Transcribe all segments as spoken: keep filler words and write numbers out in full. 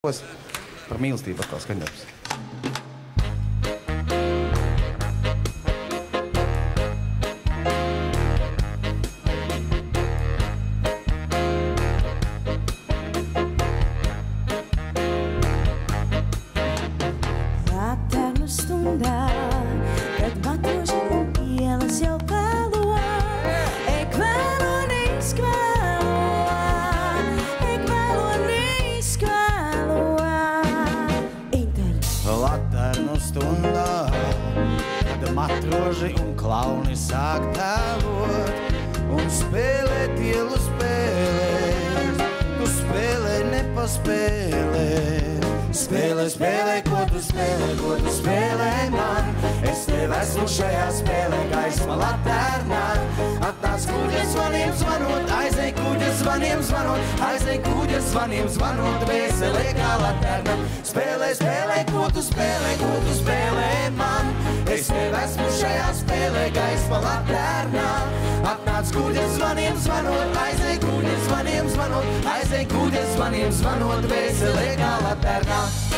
Par mīlestību atkal skaņdarbs. Laternu stundā, kad matoši un ielas jau pēlo, ek vēlo neizkvēlo, ek vēlo neizkvēlo. Laternu stundā, kad matroži un klauni sāk tēlot un spēlēt ielu spēlēs, tu spēlē nepaspēlē. Spēlē, spēlē, ko tu spēlē, ko tu spēlē man. Es tev esmu šajā spēlē, gaisma laternā. Atnāc kuģa zvaniem zvanot, aizej kuģa zvaniem zvanot, aizej kuģa zvaniem zvanot, vēselē kā laterna. Spēlē, spēlē, ko tu spēlē, ko tu spēlē man. Es tev esmu šajā spēlē, gaisma laternā. Atnāc kuģa zvaniem zvanot, aizej kuģa zvaniem zvanot, aizej kuģa zvaniem zvanot, vēselē kā laterna.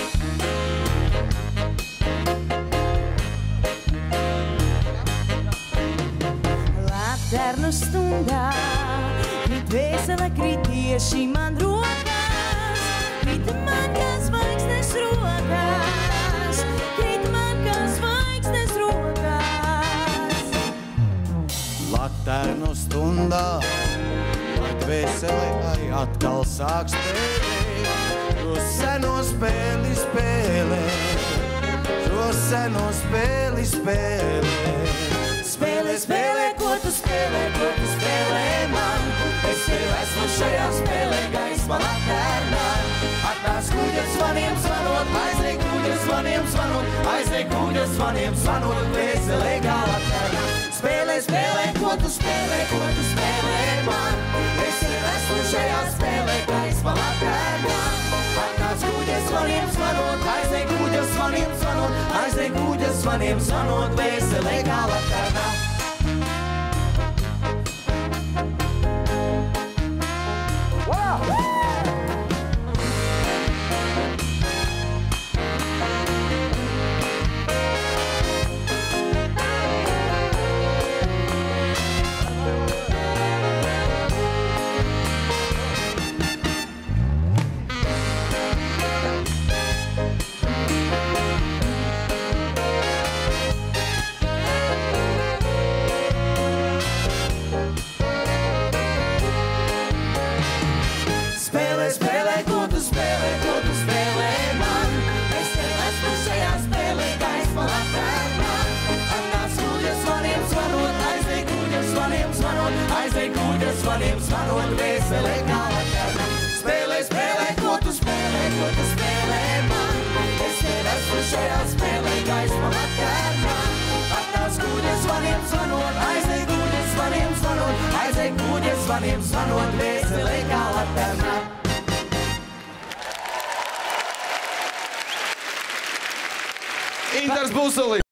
Laternu stundā, krīt vēsele, krīt tieši man rokās, krīt man kā zvaigznes rokās, krīt man kā zvaigznes rokās. Laternu stundā, kad vēselē atkal sāk spēlēt, šo seno spēli spēlē, šo seno spēli spēlē. Spēlē, spēlē, ko tu spēlē, ko tu spēlē man. Es tev esmu šajā spēlē, gaisma laternā. Atnāc kuģa zvaniem zvanot, aizej kuģa zvaniem zvanot, aizej kuģa zvaniem zvanot, vēselē kā laterna. Spēlē, spēlē, ko tu spēlē, ko tu spēlē man. Es tev esmu šajā spēlē, gaisma laternā. Atnāc kuģa zvaniem zvanot, aizej kuģa zvaniem zvanot, aizej kuģa zvaniem zvanot, vēselē kā laterna. Zvaniem zvanot, vēselē kā laterna. Spēlē, spēlē, ko tu spēlē, ko tu spēlē man. Es tev esmu šajā spēlē, gaisma laterna. Atnāc kuģa zvaniem zvanot, aizej kuģa zvaniem zvanot, aizej kuģa zvaniem zvanot, vēselē kā laterna. Intars Busulis!